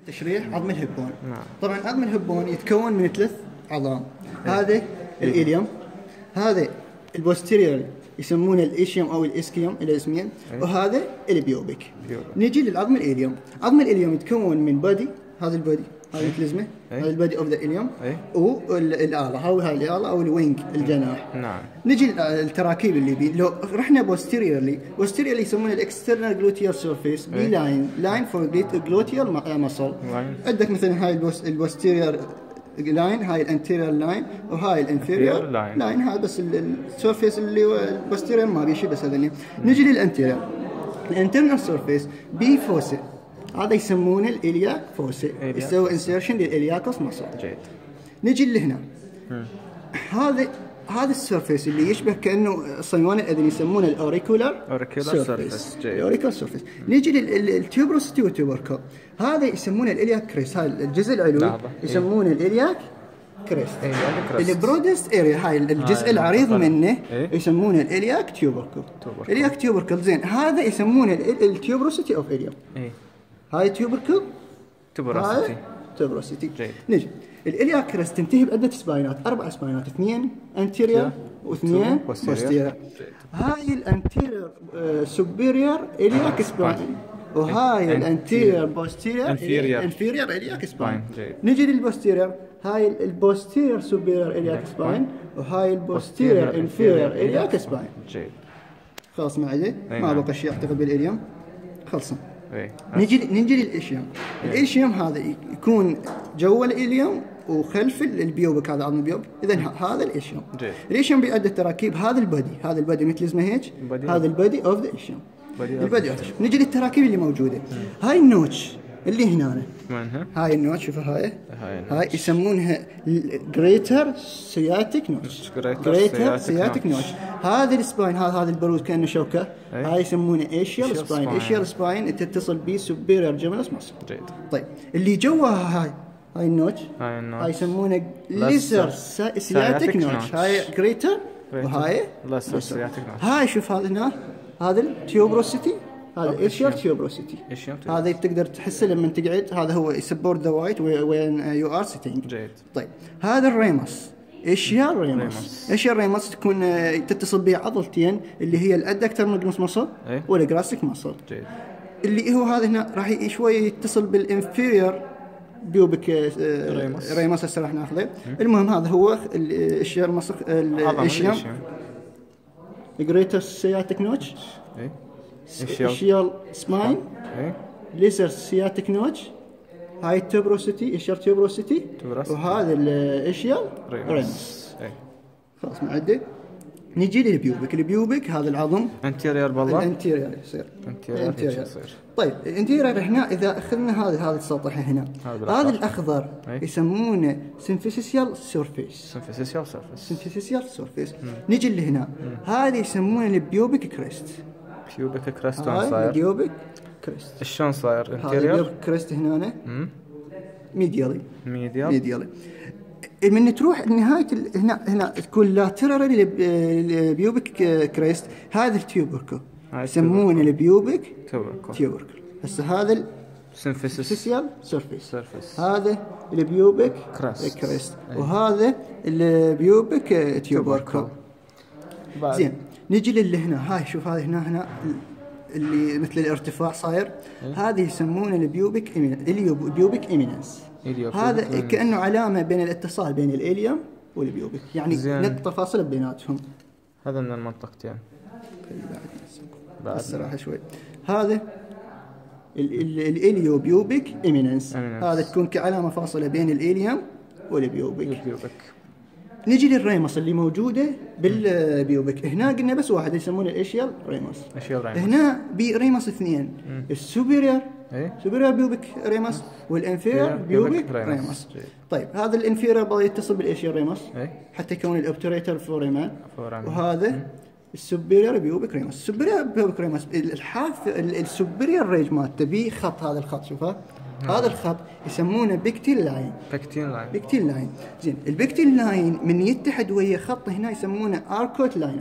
تشريح عظم الهبون. نعم. طبعا عظم الهبون يتكون من 3 عظام. هذا الإليوم، هذا البوستيريور يسمونه الإيشيوم أو الإسكيوم الاسمين، وهذا البيوبك. نجي للعظم الإليوم. عظم الإليوم يتكون من بادي، هذا البادي، هذا الكلزمة، هذا البادي اوف ذا إليوم، والآلة، هاي الآلة أو الوينج، الجناح. نعم. نجي التراكيب اللي بي، لو رحنا بوستيريورلي يسمونه الاكسترنال جلوتيال سيرفيس بي لاين فور جلوتيال ماسل. عندك مثلا هاي البوستيريور لاين، هاي الانتيريور لاين، وهاي الانفيريور لاين. هذا بس السيرفيس اللي هو البوستيريور ما بيشي، بس هذا. نجي للانتيريور، الانترنال سيرفيس بي فوسي، هذا يسمونه الإلياك فوسي، يسوي انسيرشن للإلياكوس ماسل. نجي لهنا، هذا السيرفيس اللي يشبه كأنه صيوان الأذن يسمونه الأوريكولار سيرفيس. الأوريكولار سيرفيس. نيجي للتيوبروسيتي والتيوبركل، هذا يسمونه الإلياك كريست، هاي الجزء العلوي يسمونه الإلياك كريست. البرودست اريا، هاي الجزء العريض منه يسمونه الإلياك تيوبركل. الإلياك تيوبركل زين، هذا يسمونه التيوبروسيتي اوف إليوم. هاي تيوبركل، تيوبروسيتي. نجي الإلياك كريست تنتهي بعدة سباينات، 4 سباينات، 2 انتيريور و2 بوستيريور. هاي الانتيريور سوبيريور إلياك سباين، وهاي الانتيريور بوستيريور انفيريور إلياك سباين. نجي للبوستيريور، هاي البوستيريور سوبيريور إلياك سباين، وهاي البوستيريور انفيريور إلياك سباين. خلاص معي، ما بقى شيء اعتقد بالإليوم، خلصنا. نجي للإيشيوم. الإيشيوم هذا يكون جوا الإليوم وخلف البيوبك، هذا عظم البيوبك. إذا هذا الإيشيوم. الإيشيوم بيعد التراكيب، هذا البادي مثل اسمه هيك، هذا البادي اوف ذا إيشيوم. نجي للتراكيب اللي موجودة. هاي النوتش اللي هنا، هاي النوتش، شوفها هاي يسمونها جريتر سياتيك نوتش. جريتر سياتيك نوتش. هذا السباين، هذا البروز كأنه شوكة، هاي يسمونه ايشيال سباين. ايشيال سباين تتصل به سوبيريور جيمينس ماسل. طيب اللي جواها هاي النوتش، هاي يسمونه ليزر سياتيك نوتش. هاي جريتر وهاي ليزر سياتيك نوتش. هاي شوف هذا هنا، هذا التيوبروسيتي، هذا ايشيال تيوبروسيتي. هذا تقدر تحسه لما تقعد، هذا هو يسبورت ذا وايت وين يو ار سيتنج. طيب هذا الريمس، ايشيال ريمس. ايشيال ريمس تكون تتصل به عضلتين، اللي هي الادكتر ماجنوس ماسل والجراسيك ماسل. اللي هو هذا هنا راح شوي يتصل بالانفيريور بيوبك ريمس، هسه راح ناخذه. المهم هذا هو الايشيال ماسل، الايشيال جريتر سياتيك نوتش، إيشيال سباين، ليزر سياتيك نوتش، هاي التيوبروسيتي، إيشيال تيوبروسيتي، وهذا الإيشيال ريمس. خلاص معدي. نجي للبيوبك. البيوبك هذا العظم انتيريور، بالله الانتيريور يصير انتيريور. طيب الانتيريور هنا، إذا أخذنا هذا السطح هنا، هذا الأخضر يسمونه سيمفيسيال سيرفيس. سيمفيسيال سيرفيس. نجي لهنا، هذا يسمونه البيوبك كريست. بيوبك كريست شلون صاير؟ بيوبك كريست شلون صاير؟ انتيريور. هذا كريست هنا ميديالي. من تروح نهاية هنا تكون لاترال البيوبك كريست، هذا التيوبركل يسمونه البيوبك تيوبركل. هسه هذا السيمفيسيال سيرفيس، هذا البيوبك كريست، وهذا البيوبك تيوبركل. زين نجي للي هنا، هاي شوف هذا هنا اللي مثل الارتفاع صاير، هذا يسمونه البيوبك إيميننس. هذا كأنه علامة بين الاتصال بين الإليوم والبيوبك، يعني نقطة فاصلة بيناتهم. هذا من المنطقتين. بعد الصراحة شوي، هذا الإليو بيوبك إيميننس، هذا تكون كعلامة فاصلة بين الإليوم والبيوبك. نجي للريمس اللي موجودة بالبيوبك. هنا قلنا بس واحد يسمونه الإيشيال ريمس. هنا بريمس 2، السوبيريور سوبيريور بيوبك ريمس والانفيريور بيوبك ريمس. طيب هذا الانفيريور يتصل بالإيشيال ريمس حتى يكون الأوبتريتور فوريمان، وهذا السوبيريور بيوبك ريمس. السوبيريور بيوبك ريمس السوبيريور ريج مالته بيه خط، هذا الخط شوفه هذا الخط يسمونه بيكتيل لاين. بيكتيل لاين. زين البيكتيل لاين من يتحد ويا خط هنا يسمونه اركوت لاين.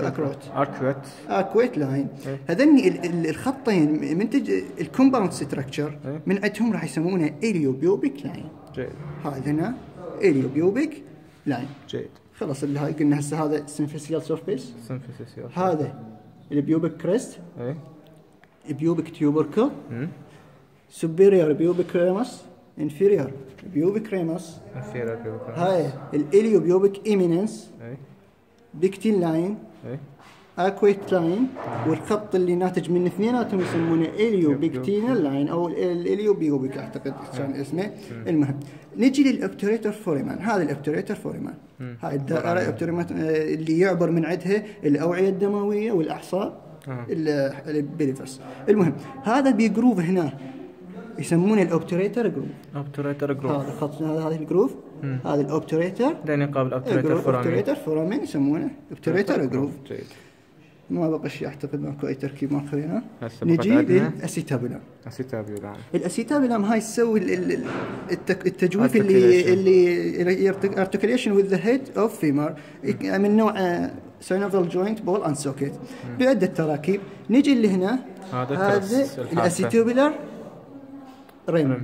اركوت لاين. هذني الخطين منتج الكومباوند ستراكشر من عندهم راح يسمونه اليوبيوبيك لاين. جيد. هذا هنا اليوبيوبيك لاين. جيد. خلاص اللي هاي قلنا هسه هذا سيمفيسيال سيرفيس. هذا البيوبيك كريست. بيوبيك تيوبركل. superior pubic ramus, inferior pubic ramus. هاي الاليو بيوبيك ايميننس. بيكتيل لاين. اكويت لاين. والخط اللي ناتج من اثنيناتهم يسمونه اليو بيكتينال لاين او الاليو بيوبيك اعتقد كان اسمه. المهم نجي للاوبتوريتور فوريمان. هذا الاوبتوريتور فوريمان. هاي الدائره اللي يعبر من عندها الاوعيه الدمويه والاعصاب البيليفرس. المهم هذا بيجروف هنا يسمونه الاوبتوريتور جروف. هذا خط هذا الجروف. هذا الاوبتوريتور لين يقابل اوبتوريتور فورامين يسمونه اوبتوريتور جروف. ما بقى شيء اعتقد ماكو اي تركيب ما خلينا. نجي للاسيتابولام. الاسيتابولام هاي تسوي التجويف اللي articulation with the head of femur من نوع synovial joint ball and socket بعدة تراكيب. نجي اللي هنا هذا الاسيتابولار ريم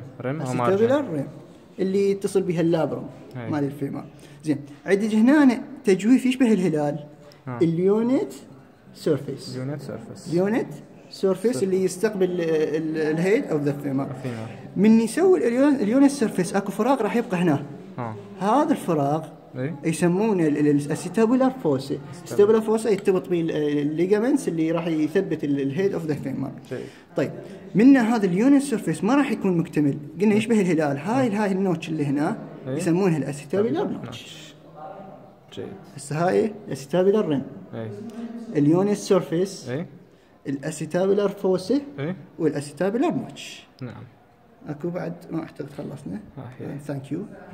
اللي يتصل بها اللابرم مال الفيمر. زين عندي هنا تجويف يشبه الهلال. اليونت سيرفيس اللي يستقبل الهيد اوف ذا فيمر. من يسوي اليونت سيرفيس اكو فراغ راح يبقى هنا. هذا الفراغ يسمونه الاسيتابولار فوسا. الاسيتابولار فوسا يرتبط بالليجامنتس اللي راح يثبت الهيد اوف ذا فيمر. طيب من هذا اليونت سيرفيس ما راح يكون مكتمل. قلنا يشبه الهلال. هاي النوتش اللي هنا يسمونها الاسيتابولار نوتش. هسه هاي الاسيتابولار ريم. اليونت سيرفيس. الاسيتابولار فوسا. والاسيتابولار نوتش. نعم. اكو بعد ما اعتقد خلصنا. ثانك يو.